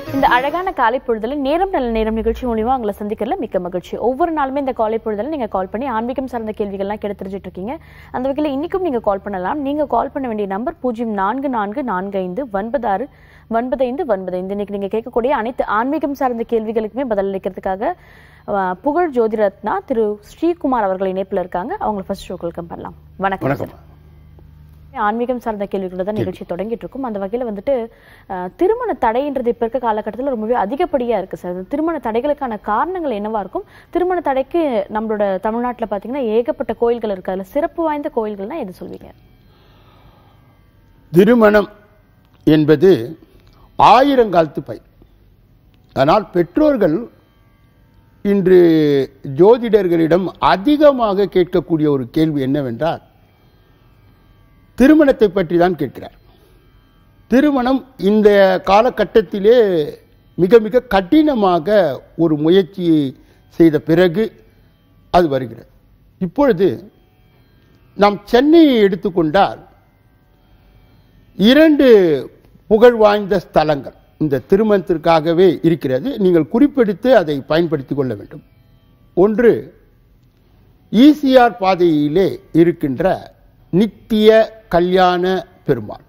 இந்த அழகான காலை பொழுதுல நேரம் நல்ல நேரம் நிகழ்ச்சி மூலமா உங்களை சந்திக்கிறதுல மிக்க மகிழ்ச்சி. ஒவ்வொரு நாளுமே இந்த காலை பொழுதுல நீங்க கால் பண்ணி ஆன்மீகம் சார்ந்த கேள்விகள்லாம் கேட்டு தெரிஞ்சுட்டு இருக்கீங்க. அந்த வகையில் இன்னைக்கும் நீங்க கால் பண்ணலாம். நீங்க கால் பண்ண வேண்டிய நம்பர் 0444459695. இன்னைக்கு நீங்க கேட்கக்கூடிய அனைத்து ஆன்மீகம் சார்ந்த கேள்விகளுக்குமே பதில் அளிக்கிறதுக்காக புகழ் ஜோதிரத்னா திரு ஸ்ரீகுமார் அவர்கள் இணைப்புல இருக்காங்க. அவங்களை ஃபர்ஸ்ட் வெல்கம் பண்ணலாம். வணக்கம். ஆன்மீகம் சார்ந்த கேள்விகளோட தான் நிகழ்ச்சி தொடங்கிட்டு இருக்கும். அந்த வகையில வந்துட்டு திருமண தடைன்றது இப்ப இருக்க காலகட்டத்தில் ரொம்பவே அதிகப்படியா இருக்கு சார். திருமண தடைகளுக்கான காரணங்கள் என்னவா இருக்கும்? திருமண தடைக்கு நம்மளோட தமிழ்நாட்டில் பாத்தீங்கன்னா ஏகப்பட்ட கோயில்கள் இருக்கு. அதுல சிறப்பு வாய்ந்த கோயில்கள்னா எது சொல்வீங்க? திருமணம் என்பது ஆயிரங்காலத்து பயிர். ஆனால் பெற்றோர்கள் இன்று ஜோதிடர்களிடம் அதிகமாக கேட்கக்கூடிய ஒரு கேள்வி என்னவென்றால், திருமணத்தை பற்றி தான் கேட்கிறார். திருமணம் இந்த காலகட்டத்திலே மிக மிக கடினமாக ஒரு முயற்சியை செய்த பிறகு அது வருகிறது. இப்பொழுது நாம் சென்னையை எடுத்துக்கொண்டால் 2 புகழ் வாய்ந்த ஸ்தலங்கள் இந்த திருமணத்திற்காகவே இருக்கிறது. நீங்கள் குறிப்பெடுத்து அதை பயன்படுத்திக் கொள்ள வேண்டும். ஒன்று, ஈசிஆர் பாதையிலே இருக்கின்ற நித்திய கல்யாண பெருமாள்.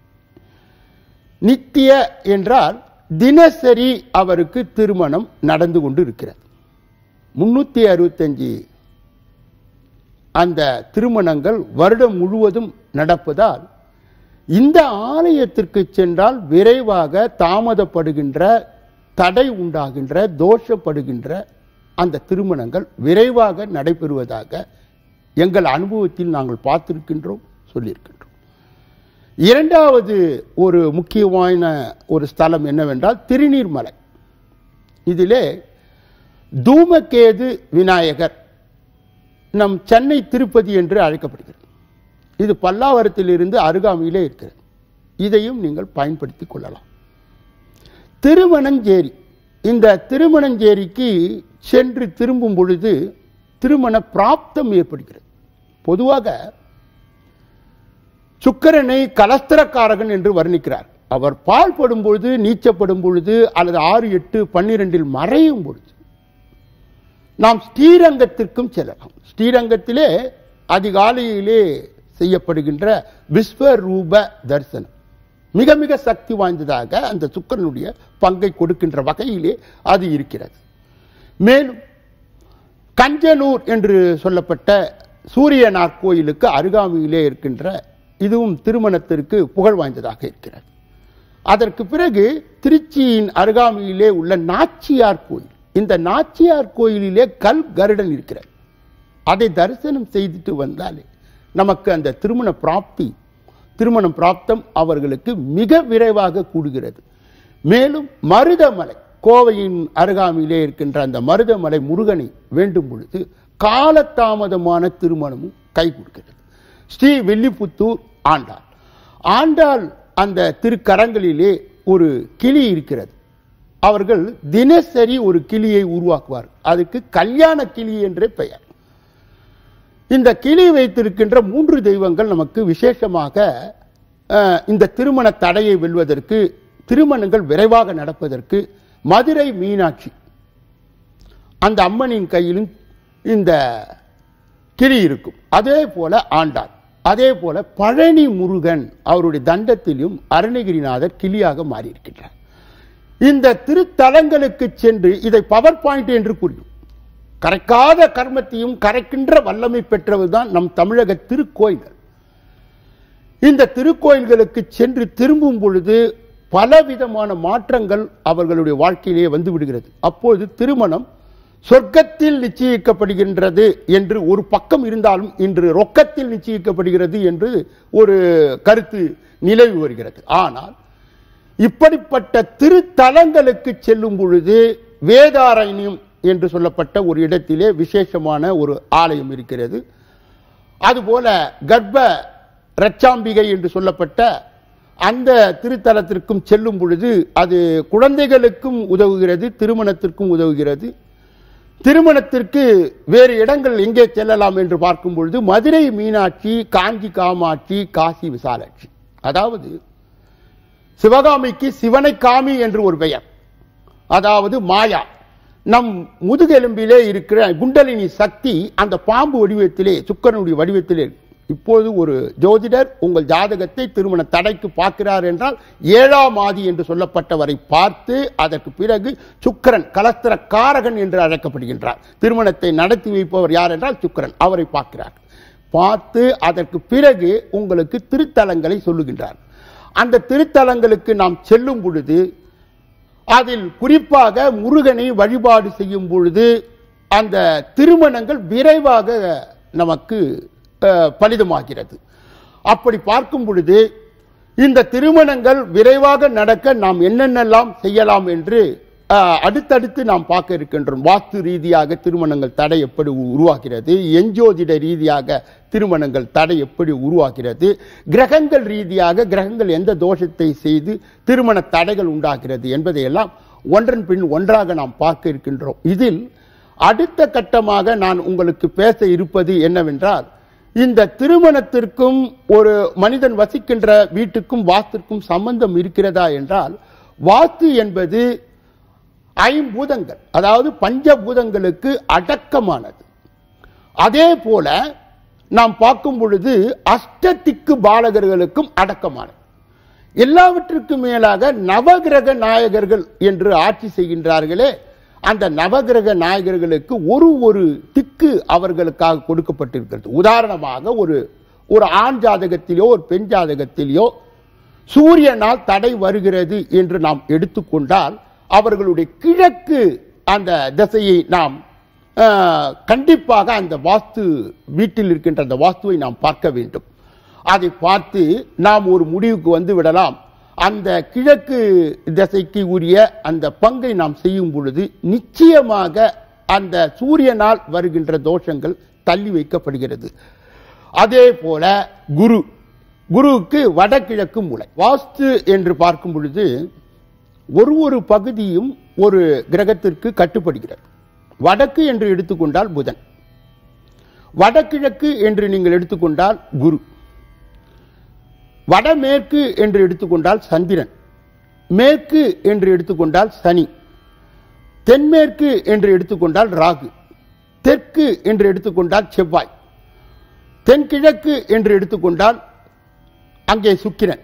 நித்திய என்றால் தினசரி அவருக்கு திருமணம் நடந்து கொண்டு இருக்கிறது. 365 அந்த திருமணங்கள் வருடம் முழுவதும் நடப்பதால் இந்த ஆலயத்திற்கு சென்றால் விரைவாக தாமதப்படுகின்ற, தடை உண்டாகின்ற, தோஷப்படுகின்ற அந்த திருமணங்கள் விரைவாக நடைபெறுவதாக எங்கள் அனுபவத்தில் நாங்கள் பார்த்திருக்கின்றோம், சொல்லியிருக்கின்றோம். 2வது ஒரு முக்கியமான ஒரு ஸ்தலம் என்னவென்றால் திருநீர்மலை. இதிலே தூமகேது விநாயகர் நம் சென்னை திருப்பதி என்று அழைக்கப்படுகிறது. இது பல்லாவரத்திலிருந்து அருகாமையிலே இருக்கிறது. இதையும் நீங்கள் பயன்படுத்திக் கொள்ளலாம். திருமணஞ்சேரி, இந்த திருமணஞ்சேரிக்கு சென்று திரும்பும் பொழுது திருமண பிராப்தம் ஏற்படுகிறது. பொதுவாக சுக்கிரனை கலஸ்திரக்காரகன் என்று வர்ணிக்கிறார். அவர் பால் படும் பொழுது, நீச்சப்படும் பொழுது, அல்லது 6, 8, 12 மறையும் பொழுது நாம் ஸ்ரீரங்கத்திற்கும் செல்லலாம். ஸ்ரீரங்கத்திலே அதிகாலையிலே செய்யப்படுகின்ற விஸ்வரூப தரிசனம் மிக மிக சக்தி வாய்ந்ததாக அந்த சுக்கிரனுடைய பங்கை கொடுக்கின்ற வகையிலே அது இருக்கிறது. மேலும் கஞ்சனூர் என்று சொல்லப்பட்ட சூரியனார் கோயிலுக்கு அருகாமையிலே இருக்கின்ற இதுவும் திருமணத்திற்கு புகழ் வாய்ந்ததாக இருக்கிறது. அதற்கு பிறகு திருச்சியின் அருகாமையிலே உள்ள நாச்சியார் கோயில். இந்த நாச்சியார் கோயிலிலே கல் கருடன் இருக்கிறது. அதை தரிசனம் செய்துட்டு வந்தாலே நமக்கு அந்த திருமணம் பிராப்தம் அவர்களுக்கு மிக விரைவாக கூடுகிறது. மேலும் மருதமலை, கோவையின் அருகாமையிலே இருக்கின்ற அந்த மருதமலை முருகனை வேண்டும் பொழுது காலதாமதமான திருமணமும் கை கொடுக்கிறது. ஸ்ரீ வில்லிபுத்தூர் ஆண்டாள் அந்த திருக்கரங்களிலே ஒரு கிளி இருக்கிறது. அவர்கள் தினசரி ஒரு கிளியை உருவாக்குவார். அதுக்கு கல்யாண கிளி என்றே பெயர். இந்த கிளி வைத்திருக்கின்ற 3 தெய்வங்கள் நமக்கு விசேஷமாக இந்த திருமண தடையை வெல்வதற்கு, திருமணங்கள் விரைவாக நடப்பதற்கு மதுரை மீனாட்சி, அந்த அம்மனின் கையிலும் இந்த கிளி இருக்கும். அதே போல ஆண்டாள், அதே போல பழனி முருகன் அவருடைய தண்டத்திலும் அருணகிரிநாதர் கிளியாக மாறியிருக்கின்றார். இந்த திருத்தலங்களுக்கு சென்று இதை பவர் பாயிண்ட் என்று கூறியும் கரைக்காத கர்மத்தையும் கரைக்கின்ற வல்லமை பெற்றவர்தான் நம் தமிழக திருக்கோயில்கள். இந்த திருக்கோயில்களுக்கு சென்று திரும்பும் பொழுது பலவிதமான மாற்றங்கள் அவர்களுடைய வாழ்க்கையிலே வந்து விடுகிறது. அப்போது திருமணம் சொர்க்கத்தில் நிச்சயிக்கப்படுகின்றது என்று ஒரு பக்கம் இருந்தாலும் இன்று ரொக்கத்தில் நிச்சயிக்கப்படுகிறது என்று ஒரு கருத்து நிலவி வருகிறது. ஆனால் இப்படிப்பட்ட திருத்தலங்களுக்கு செல்லும் பொழுது வேதாரண்யம் என்று சொல்லப்பட்ட ஒரு இடத்திலே விசேஷமான ஒரு ஆலயம் இருக்கிறது. அதுபோல கர்ப்ப ரட்சாம்பிகை என்று சொல்லப்பட்ட அந்த திருத்தலத்திற்கும் செல்லும் பொழுது அது குழந்தைகளுக்கும் உதவுகிறது, திருமணத்திற்கும் உதவுகிறது. திருமணத்திற்கு வேறு இடங்கள் எங்கே செல்லலாம் என்று பார்க்கும் பொழுது மதுரை மீனாட்சி, காஞ்சி காமாட்சி, காசி விசாலாட்சி. அதாவது சிவகாமிக்கு சிவனை காமி என்று ஒரு பெயர், அதாவது மாயா, நம் முதுகெலும்பிலே இருக்கிற குண்டலினி சக்தி அந்த பாம்பு வடிவத்திலே, சுக்கிரனுடைய வடிவத்திலே. இப்போது ஒரு ஜோதிடர் உங்கள் ஜாதகத்தை திருமண தடைக்கு பார்க்கிறார் என்றால் 7ஆம் ஆதி என்று சொல்லப்பட்டவரை பார்த்து அதற்கு பிறகு சுக்கிரன் கலஸ்திர காரகன் என்று அழைக்கப்படுகின்றார். திருமணத்தை நடத்தி வைப்பவர் யார் என்றால் சுக்கிரன், அவரை பார்க்கிறார். பார்த்து அதற்கு பிறகு உங்களுக்கு திருத்தலங்களை சொல்லுகின்றார். அந்த திருத்தலங்களுக்கு நாம் செல்லும் பொழுது அதில் குறிப்பாக முருகனை வழிபாடு செய்யும் பொழுது அந்த திருமணங்கள் விரைவாக நமக்கு பலிதமாகிறது. அப்படி பார்க்கும் பொழுது இந்த திருமணங்கள் விரைவாக நடக்க நாம் என்னென்னலாம் செய்யலாம் என்று அடுத்தடுத்து நாம் பார்க்க இருக்கின்றோம். வாஸ்து ரீதியாக திருமணங்கள் தடை எப்படி உருவாகிறது, எஞ்சோதிட ரீதியாக திருமணங்கள் தடை எப்படி உருவாகிறது, கிரகங்கள் ரீதியாக கிரகங்கள் எந்த தோஷத்தை செய்து திருமண தடைகள் உண்டாகிறது என்பதையெல்லாம் ஒன்றன் பின் ஒன்றாக நாம் பார்க்க இருக்கின்றோம். இதில் அடுத்த கட்டமாக நான் உங்களுக்கு பேச இருப்பது என்னவென்றால், இந்த திருமணத்திற்கும் ஒரு மனிதன் வசிக்கின்ற வீட்டுக்கும் வாஸ்துக்கும் சம்பந்தம் இருக்கிறதா என்றால், வாஸ்து என்பது ஐம்பூதங்கள், அதாவது பஞ்சபூதங்களுக்கு அடக்கமானது. அதே போல நாம் பார்க்கும் பொழுது அஷ்டதிக்கு பாலகர்களுக்கும் அடக்கமானது. எல்லாவற்றுக்கும் மேலாக நவகிரக நாயகர்கள் என்று ஆட்சி செய்கின்றார்களே, அந்த நவகிரக நாயகர்களுக்கு ஒரு திக்கு அவர்களுக்காக கொடுக்கப்பட்டிருக்கிறது. உதாரணமாக ஒரு ஆண் ஜாதகத்திலோ ஒரு பெண் ஜாதகத்திலோ சூரியனால் தடை வருகிறது என்று நாம் எடுத்துக்கொண்டால் அவர்களுடைய கிழக்கு அந்த திசையை நாம் கண்டிப்பாக அந்த வாஸ்து வீட்டில் இருக்கின்ற அந்த வாஸ்துவை நாம் பார்க்க வேண்டும். அதை பார்த்து நாம் ஒரு முடிவுக்கு வந்து விடலாம். அந்த கிழக்கு திசைக்கு உரிய அந்த பங்கை நாம் செய்யும் பொழுது நிச்சயமாக அந்த சூரியனால் வருகின்ற தோஷங்கள் தள்ளி வைக்கப்படுகிறது. அதே போல குருவுக்கு வடகிழக்கு மூலை. வாஸ்து என்று பார்க்கும் பொழுது ஒரு பகுதியும் ஒரு கிரகத்திற்கு கட்டுப்படுகிறது. வடக்கு என்று எடுத்துக்கொண்டால் புதன், வடகிழக்கு என்று நீங்கள் எடுத்துக்கொண்டால் குரு, வடமேற்கு என்று எடுத்துக்கொண்டால் சந்திரன், மேற்கு என்று எடுத்துக்கொண்டால் சனி, தென்மேற்கு என்று எடுத்துக்கொண்டால் ராகு, தெற்கு என்று எடுத்துக்கொண்டால் செவ்வாய், தென்கிழக்கு என்று எடுத்துக்கொண்டால் அங்கே சுக்கிரன்,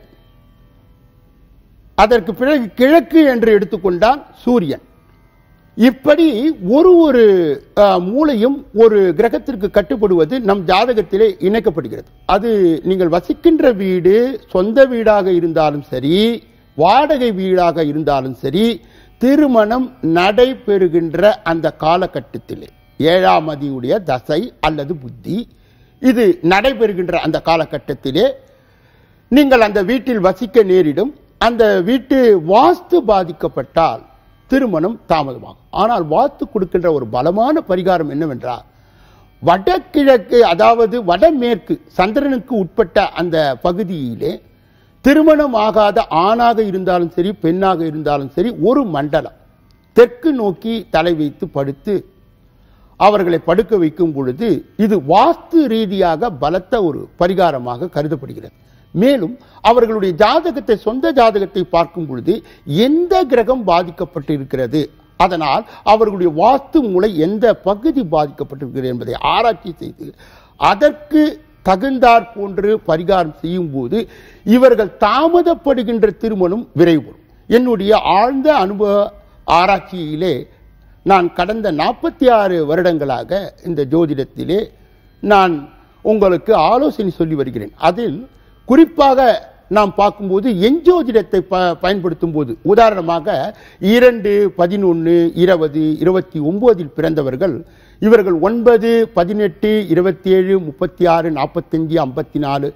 அதற்கு பிறகு கிழக்கு என்று எடுத்துக்கொண்டால் சூரியன். இப்படி ஒரு மூலையும் ஒரு கிரகத்திற்கு கட்டுப்படுவது நம் ஜாதகத்திலே இணைக்கப்படுகிறது. அது நீங்கள் வசிக்கின்ற வீடு சொந்த வீடாக இருந்தாலும் சரி, வாடகை வீடாக இருந்தாலும் சரி, திருமணம் நடைபெறுகின்ற அந்த காலகட்டத்திலே 7ஆம் அதியுடைய தசை அல்லது புத்தி இது நடைபெறுகின்ற அந்த காலகட்டத்திலே நீங்கள் அந்த வீட்டில் வசிக்க நேரிடும். அந்த வீட்டு வாஸ்து பாதிக்கப்பட்டால் திருமணம் தாமதமாகும். ஆனால் வாஸ்து கொடுக்கின்ற ஒரு பலமான பரிகாரம் என்னவென்றால், வடகிழக்கு அதாவது வடமேற்கு சந்திரனுக்கு உட்பட்ட அந்த பகுதியிலே திருமணம் ஆகாத ஆணாக இருந்தாலும் சரி பெண்ணாக இருந்தாலும் சரி ஒரு மண்டலம் தெற்கு நோக்கி தலை வைத்து படுத்து அவர்களை படுக்க வைக்கும் பொழுது இது வாஸ்து ரீதியாக பலத்த ஒரு பரிகாரமாக கருதப்படுகிறது. மேலும் அவர்களுடைய ஜாதகத்தை சொந்த ஜாதகத்தை பார்க்கும் பொழுது எந்த கிரகம் பாதிக்கப்பட்டிருக்கிறது, அதனால் அவர்களுடைய வாஸ்து மூலை எந்த பகுதி பாதிக்கப்பட்டிருக்கிறது என்பதை ஆராய்ச்சி செய்து அதற்கு தகுந்தாற் போன்று பரிகாரம் செய்யும் போது இவர்கள் தாமதப்படுகின்ற திருமணம் விரைவுறும். என்னுடைய ஆழ்ந்த அனுபவ ஆராய்ச்சியிலே நான் கடந்த 46 வருடங்களாக இந்த ஜோதிடத்திலே நான் உங்களுக்கு ஆலோசனை சொல்லி வருகிறேன். அதில் குறிப்பாக நாம் பார்க்கும்போது எஞ்சோதிடத்தை பயன்படுத்தும் போது உதாரணமாக 2, 11, 20, 29 பிறந்தவர்கள் இவர்கள் 9, 18, 27, 36, 45, 54,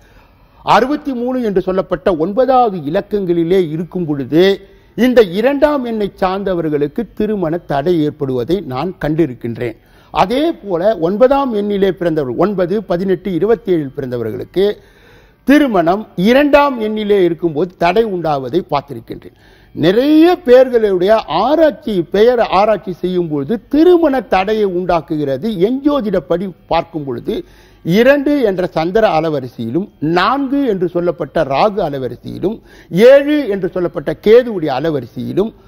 63 என்று சொல்லப்பட்ட 9வது இலக்கங்களிலே இருக்கும் பொழுது இந்த 2ஆம் எண்ணை சார்ந்தவர்களுக்கு திருமண தடை ஏற்படுவதை நான் கண்டிருக்கின்றேன். அதே போல 9ஆம் எண்ணிலே பிறந்தவர்கள் 9, 18, 27 பிறந்தவர்களுக்கு திருமணம் 2ஆம் எண்ணிலே இருக்கும்போது தடை உண்டாவதை பார்த்திருக்கின்றேன். நிறைய பேர்களுடைய ஆராய்ச்சி செய்யும் பொழுது திருமண தடையை உண்டாக்குகிறது. எஞ்சோதிடப்படி பார்க்கும் பொழுது 2 என்ற சந்திர அலவரிசையிலும் 4 என்று சொல்லப்பட்ட ராகு அலவரிசையிலும் 7 என்று சொல்லப்பட்ட கேதுவுடைய அலவரிசையிலும்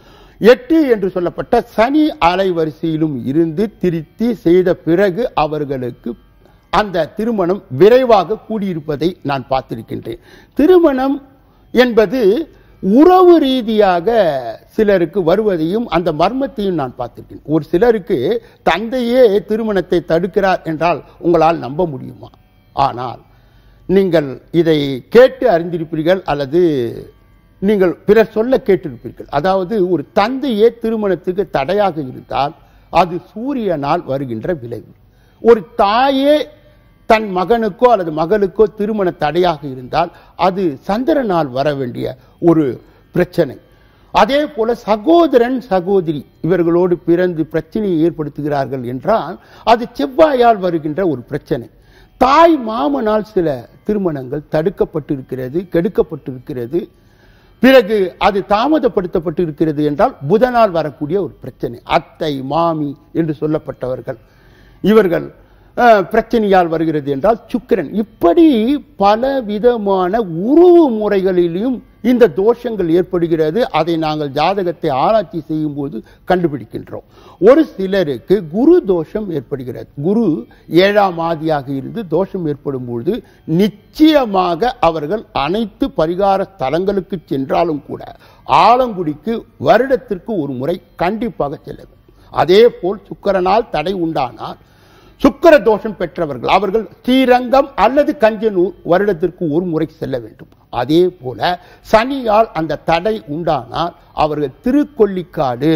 8 என்று சொல்லப்பட்ட சனி அலைவரிசையிலும் இருந்து திருத்தி செய்த பிறகு அவர்களுக்கு அந்த திருமணம் விரைவாக கூடியிருப்பதை நான் பார்த்திருக்கின்றேன். திருமணம் என்பது உறவு ரீதியாக சிலருக்கு வருவதையும் அந்த மர்மத்தையும் நான் பார்த்திருக்கேன். ஒரு சிலருக்கு தந்தையே திருமணத்தை தடுக்கிறார் என்றால் உங்களால் நம்ப முடியுமா? ஆனால் நீங்கள் இதை கேட்டு அறிந்திருப்பீர்கள் அல்லது நீங்கள் பிறர் சொல்ல கேட்டிருப்பீர்கள். அதாவது ஒரு தந்தையே திருமணத்துக்கு தடையாக இருந்தால் அது சூரியனால் வருகின்ற விளைவு. ஒரு தாயே தன் மகனுக்கோ அல்லது மகளுக்கோ திருமண தடையாக இருந்தால் அது சந்திரனால் வர வேண்டிய ஒரு பிரச்சனை. அதே போல சகோதரன் சகோதரி இவர்களோடு பிறந்து பிரச்சனையை ஏற்படுத்துகிறார்கள் என்றால் அது செவ்வாயால் வருகின்ற ஒரு பிரச்சனை. தாய் மாமனால் சில திருமணங்கள் தடுக்கப்பட்டிருக்கிறது, கெடுக்கப்பட்டிருக்கிறது, பிறகு அது தாமதப்படுத்தப்பட்டு இருக்கிறது என்றால் புதனால் வரக்கூடிய ஒரு பிரச்சனை. அத்தை மாமி என்று சொல்லப்பட்டவர்கள் இவர்கள் பிரச்சனையால் வருகிறது என்றால் சுக்கிரன். இப்படி பல விதமான உறவு முறைகளிலும் இந்த தோஷங்கள் ஏற்படுகிறது. அதை நாங்கள் ஜாதகத்தை ஆராய்ச்சி செய்யும் போது கண்டுபிடிக்கின்றோம். ஒரு சிலருக்கு குரு தோஷம் ஏற்படுகிறது. குரு 7ஆம் ஆதியாக இருந்து தோஷம் ஏற்படும் பொழுது நிச்சயமாக அவர்கள் அனைத்து பரிகார ஸ்தலங்களுக்கு சென்றாலும் கூட ஆலங்குடிக்கு வருடத்திற்கு ஒரு முறை கண்டிப்பாக செல்ல வேண்டும். அதே போல் சுக்கிரனால் தடை உண்டானால் சுக்கிர தோஷம் பெற்றவர்கள் அவர்கள் ஸ்ரீரங்கம் அல்லது கஞ்சனூர் வருடத்திற்கு ஒரு முறை செல்ல வேண்டும். அதே போல சனியால் அந்த தடை உண்டானால் அவர்கள் திருக்கொள்ளிக்காடு,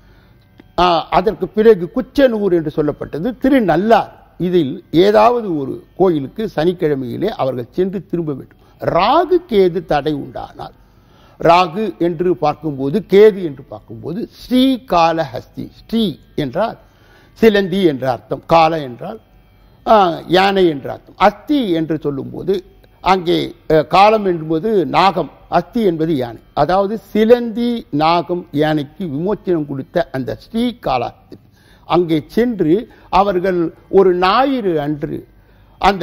அதற்கு பிறகு குச்சனூர் என்று சொல்லப்பட்டது, திருநள்ளார், இதில் ஏதாவது ஒரு கோயிலுக்கு சனிக்கிழமையிலே அவர்கள் சென்று திரும்ப வேண்டும். ராகு கேது தடை உண்டானால், ராகு என்று பார்க்கும்போது கேது என்று பார்க்கும்போது ஸ்ரீகாளஹஸ்தி, ஸ்ரீ என்றால் சிலந்தி என்ற அர்த்தம், கால என்றால் யானை என்ற அர்த்தம், அஸ்தி என்று சொல்லும்போது அங்கே காலம் என்பது நாகம், அஸ்தி என்பது யானை. அதாவது சிலந்தி நாகம் யானைக்கு விமோச்சனம் கொடுத்த அந்த ஸ்ரீகாளஹஸ்தி அங்கே சென்று அவர்கள் ஒரு ஞாயிறு அன்று அந்த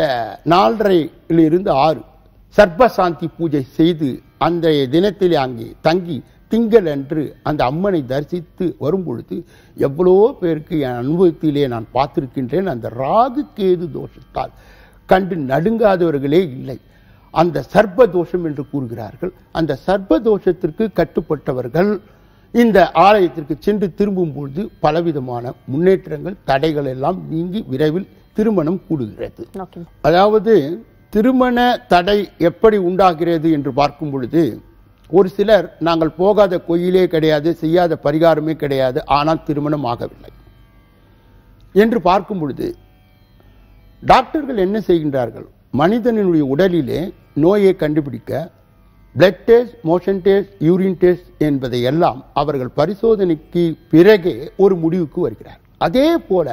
4:30 to 6 சர்ப்பசாந்தி பூஜை செய்து அந்த தினத்திலே அங்கே தங்கி திங்கள் அன்று அந்த அம்மனை தரிசித்து வரும் பொழுது எவ்வளோ பேருக்கு என் அனுபவத்திலே நான் பார்த்திருக்கின்றேன். அந்த ராகு கேது தோஷத்தால் கண்டு நடுங்காதவர்களே இல்லை. அந்த சர்ப்ப தோஷம் என்று கூறுகிறார்கள். அந்த சர்ப்ப தோஷத்திற்கு கட்டுப்பட்டவர்கள் இந்த ஆலயத்திற்கு சென்று திரும்பும் பொழுது பலவிதமான முன்னேற்றங்கள் தடைகள் எல்லாம் நீங்கி விரைவில் திருமணம் கூடுகிறது. அதாவது திருமண தடை எப்படி உண்டாகிறது என்று பார்க்கும் பொழுது ஒரு சிலர் நாங்கள் போகாத கோயிலே கிடையாது, செய்யாத பரிகாரமே கிடையாது, ஆனால் திருமணம் ஆகவில்லை என்று பார்க்கும் பொழுது டாக்டர்கள் என்ன செய்கின்றார்கள்? மனிதனுடைய உடலிலே நோயை கண்டுபிடிக்க blood test, motion test, urine test என்பதை எல்லாம் அவர்கள் பரிசோதனைக்கு பிறகே ஒரு முடிவுக்கு வருகிறார். அதே போல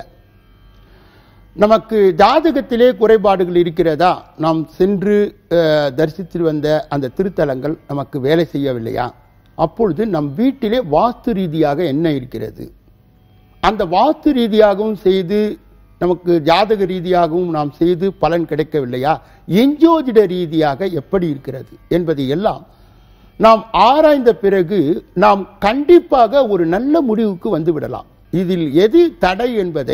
நமக்கு ஜாதகத்திலே குறைபாடுகள் இருக்கிறதா, நாம் சென்று தரிசித்து வந்த அந்த திருத்தலங்கள் நமக்கு வேலை செய்யவில்லையா, அப்பொழுது நம் வீட்டிலே வாஸ்து ரீதியாக என்ன இருக்கிறது, அந்த வாஸ்து ரீதியாகவும் செய்து நமக்கு ஜாதக ரீதியாகவும் நாம் செய்து பலன் கிடைக்கவில்லையா, எஞ்சோதிட ரீதியாக எப்படி இருக்கிறது என்பதை எல்லாம் நாம் ஆராய்ந்த பிறகு நாம் கண்டிப்பாக ஒரு நல்ல முடிவுக்கு வந்து விடலாம். இதில் எது தடை என்பதை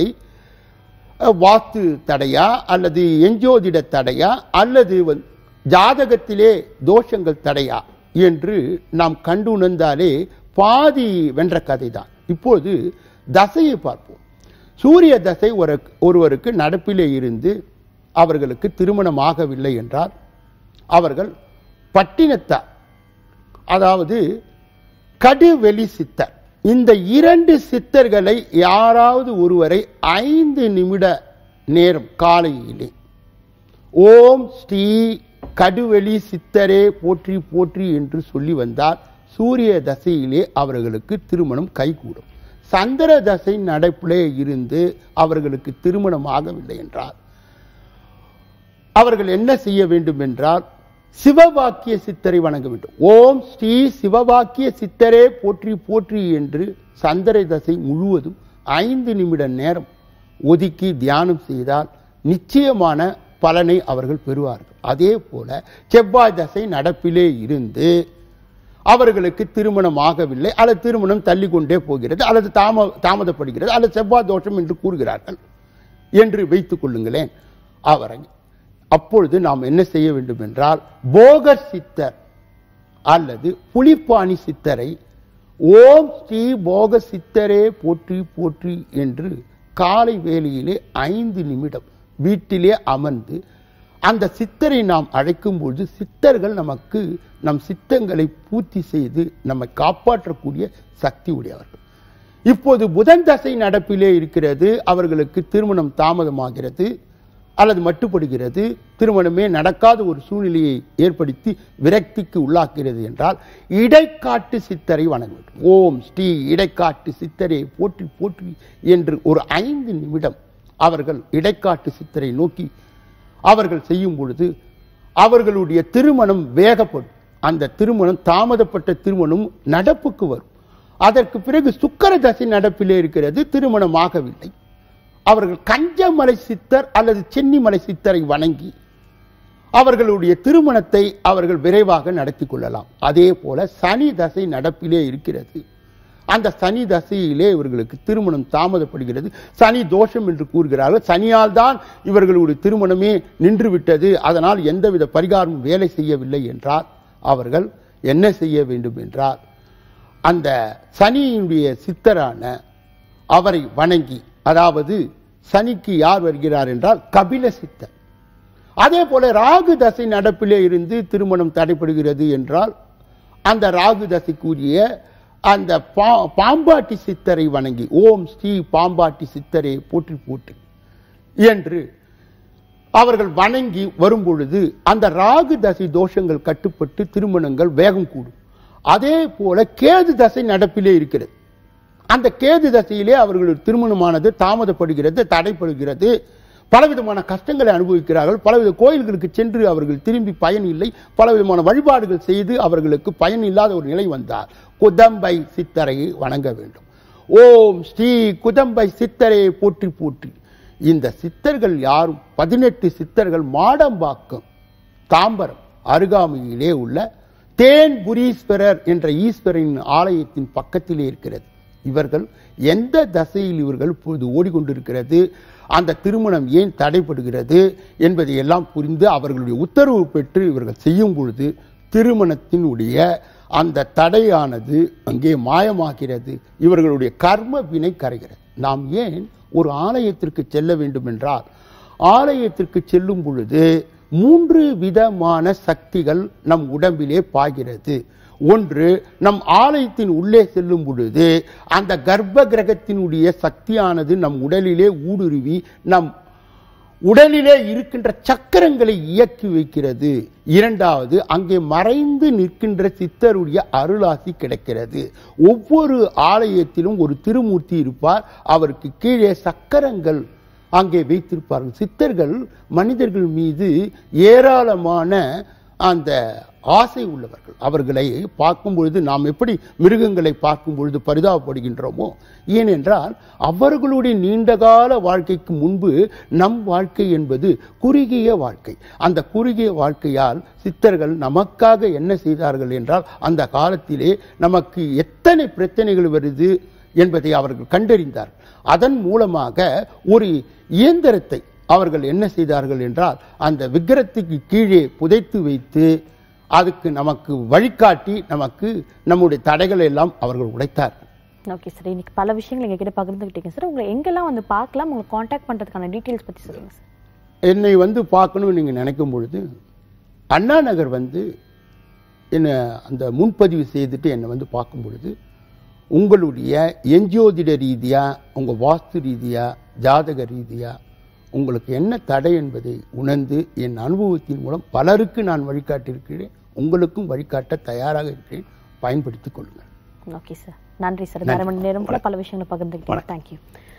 வாஸ்து தடையா அல்லது எஞ்சோதிட தடையா அல்லது ஜாதகத்திலே தோஷங்கள் தடையா என்று நாம் கண்டு உணர்ந்தாலே பாதி வென்ற கதை தான். இப்போது தசையை பார்ப்போம். சூரிய தசை ஒருவருக்கு நடப்பிலே இருந்து அவர்களுக்கு திருமணம் ஆகவில்லை என்றால் அவர்கள் பட்டினத்தார், அதாவது கடுவெளி சித்தர், இந்த 2 சித்தர்களை யாராவது ஒருவரை 5 நிமிட நேரம் காலையிலே ஓம் ஸ்ரீ கடுவெளி சித்தரே போற்றி போற்றி என்று சொல்லி வந்தால் சூரிய தசையிலே அவர்களுக்கு திருமணம் கைகூடும். சந்திர தசை நடப்பிலே இருந்து அவர்களுக்கு திருமணம் ஆகவில்லை என்றால் அவர்கள் என்ன செய்ய வேண்டும் என்றால் சிவவாக்கிய சித்தரை வணங்க வேண்டும். ஓம் ஸ்ரீ சிவவாக்கிய சித்தரே போற்றி போற்றி என்று சந்திர தசை முழுவதும் 5 நிமிட நேரம் ஒதுக்கி தியானம் செய்தால் நிச்சயமான பலனை அவர்கள் பெறுவார்கள். அதே போல செவ்வாய் தசை நடப்பிலே இருந்து அவர்களுக்கு திருமணம் ஆகவில்லை, அல்லது திருமணம் தள்ளி கொண்டே போகிறது, அல்லது தாமதப்படுகிறது, அல்லது செவ்வாய் தோஷம் என்று கூறுகிறார்கள் என்று வைத்துக் கொள்ளுங்களேன். அவரை அப்பொழுது நாம் என்ன செய்ய வேண்டும் என்றால், போகர் சித்தர் அல்லது புலிப்பாணி சித்தரை ஓம் ஸ்ரீ போக சித்தரே போற்றி போற்றி என்று காலை வேளையிலே 5 நிமிடம் வீட்டிலே அமர்ந்து அந்த சித்தரை நாம் அழைக்கும் பொழுது சித்தர்கள் நமக்கு நம் சித்தங்களை பூர்த்தி செய்து நம்மை காப்பாற்றக்கூடிய சக்தி உடையவர்கள். இப்போது புதன் தசை நடப்பிலே இருக்கிறது, அவர்களுக்கு திருமணம் தாமதமாகிறது அல்லது மட்டுப்படுகிறது, திருமணமே நடக்காத ஒரு சூழ்நிலையை ஏற்படுத்தி விரக்திக்கு உள்ளாக்கிறது என்றால் இடைக்காட்டு சித்தரை வணங்க வேண்டும். ஓம் ஸ்ரீ இடைக்காட்டு சித்தரை போற்றி போற்றி என்று ஒரு 5 நிமிடம் அவர்கள் இடைக்காட்டு சித்தரை நோக்கி அவர்கள் செய்யும் பொழுது அவர்களுடைய திருமணம் வேகப்படும். அந்த திருமணம் தாமதப்பட்ட திருமணம் நடப்புக்கு வரும். அதற்கு பிறகு சுக்கிர தசை நடப்பிலே இருக்கிறது, திருமணம் ஆகவில்லை. அவர்கள் கஞ்சமலை சித்தர் அல்லது சென்னிமலை சித்தரை வணங்கி அவர்களுடைய திருமணத்தை அவர்கள் விரைவாக நடத்தி கொள்ளலாம். அதே போல சனி தசை நடப்பிலே இருக்கிறது, அந்த சனி தசையிலே இவர்களுக்கு திருமணம் தாமதப்படுகிறது, சனி தோஷம் என்று கூறுகிறார்கள். சனியால் தான் இவர்களுடைய திருமணமே நின்று விட்டது, அதனால் எந்தவித பரிகாரமும் வேலை செய்யவில்லை என்றால் அவர்கள் என்ன செய்ய வேண்டும் என்றால், அந்த சனியினுடைய சித்தரான அவரை வணங்கி, அதாவது சனிக்கு யார் வருகிறார் என்றால் கபில சித்தர். அதே போல ராகு தசை நடப்பிலே இருந்து திருமணம் தடைப்படுகிறது என்றால் அந்த ராகு தசைக்குரிய அந்த பாம்பாட்டி சித்தரை வணங்கி ஓம் ஸ்ரீ பாம்பாட்டி சித்தரே போற்றி போற்றி என்று அவர்கள் வணங்கி வரும் பொழுது அந்த ராகு தசை தோஷங்கள் கட்டுப்பட்டு திருமணங்கள் வேகம் கூடும். அதே போல கேது தசை நடப்பிலே இருக்கிறது, அந்த கேது தசையிலே அவர்களுடைய திருமணமானது தாமதப்படுகிறது, தடைப்படுகிறது, பலவிதமான கஷ்டங்களை அனுபவிக்கிறார்கள். பலவித கோயில்களுக்கு சென்று அவர்கள் திரும்பி பயன் இல்லை, பலவிதமான வழிபாடுகள் செய்து அவர்களுக்கு பயன் இல்லாத ஒரு நிலை வந்தார். குதம்பை சித்தரை வணங்க வேண்டும். ஓம் ஸ்ரீ குதம்பை சித்தரை போற்றி போற்றி. இந்த சித்தர்கள் யாரும் 18 சித்தர்கள் மாடம்பாக்கம் தாம்பரம் அருகாமையிலே உள்ள தேன்புரீஸ்வரர் என்ற ஈஸ்வரின் ஆலயத்தின் பக்கத்திலே இருக்கிறது. இவர்கள் எந்த தசையில் இவர்கள் இப்பொழுது ஓடிக்கொண்டிருக்கிறது, அந்த திருமணம் ஏன் தடைப்படுகிறது என்பதை எல்லாம் புரிந்து அவர்களுடைய உத்தரவு பெற்று இவர்கள் செய்யும் பொழுது திருமணத்தினுடைய அந்த தடையானது அங்கே மாயமாகிறது, இவர்களுடைய கர்ம வினை கரைகிறது. நாம் ஏன் ஒரு ஆலயத்திற்கு செல்ல வேண்டும் என்றால், ஆலயத்திற்கு செல்லும் பொழுது 3 விதமான சக்திகள் நம் உடம்பிலே பாய்கிறது. ஒன்று, நம் ஆலயத்தின் உள்ளே செல்லும் பொழுது அந்த கர்ப்ப கிரகத்தினுடைய சக்தியானது நம் உடலிலே ஊடுருவி நம் உடலிலே இருக்கின்ற சக்கரங்களை இயக்கி வைக்கிறது. இரண்டாவது, அங்கே மறைந்து நிற்கின்ற சித்தருடைய அருளாசி கிடைக்கிறது. ஒவ்வொரு ஆலயத்திலும் ஒரு திருமூர்த்தி இருப்பார், அவருக்கு கீழே சக்கரங்கள் அங்கே வைத்திருப்பார்கள். சித்தர்கள் மனிதர்கள் மீது ஏராளமான அந்த ஆசை உள்ளவர்கள். அவர்களை பார்க்கும் பொழுது நாம் எப்படி மிருகங்களை பார்க்கும் பொழுது பரிதாபப்படுகின்றோமோ, ஏனென்றால் அவர்களுடைய நீண்டகால வாழ்க்கைக்கு முன்பு நம் வாழ்க்கை என்பது குறுகிய வாழ்க்கை. அந்த குறுகிய வாழ்க்கையால் சித்தர்கள் நமக்காக என்ன செய்தார்கள் என்றால், அந்த காலத்திலே நமக்கு எத்தனை பிரச்சனைகள் வருது என்பதை அவர்கள் கண்டறிந்தார்கள். அதன் மூலமாக ஒரு இயந்திரத்தை அவர்கள் என்ன செய்தார்கள் என்றால், அந்த விக்கிரத்துக்கு கீழே புதைத்து வைத்து அதுக்கு நமக்கு வழிகாட்டி நமக்கு நம்முடைய தடைகளை எல்லாம் அவர்கள் உடைத்தார்கள். ஓகே சார், இன்னைக்கு பல விஷயங்கள் எங்ககிட்ட பகிர்ந்துக்கிட்டீங்க சார். உங்களை எங்கெல்லாம் வந்து பார்க்கலாம், உங்களை காண்டாக்ட் பண்ணுறதுக்கான டீட்டெயில்ஸ் பற்றி சொல்லுங்கள் சார். என்னை வந்து பார்க்கணும்னு நீங்கள் நினைக்கும் பொழுது அண்ணா நகர் வந்து என்னை அந்த முன்பதிவு செய்துட்டு என்னை வந்து பார்க்கும் பொழுது உங்களுடைய எஞ்சோதிட ரீதியாக, உங்கள் வாஸ்து ரீதியாக, ஜாதக ரீதியாக உங்களுக்கு என்ன தடை என்பதை உணர்ந்து என் அனுபவத்தின் மூலம் பலருக்கு நான் வழிகாட்டியிருக்கிறேன், உங்களுக்கும் வழிகாட்ட தயாராக இருக்கிறேன். பயன்படுத்திக் கொள்ளுங்கள். ஓகே சார், நன்றி சார். 1.5 மணி நேரம் கூட பல விஷயங்களை பகிர்ந்துக்கிட்டீங்க. தேங்க்யூ.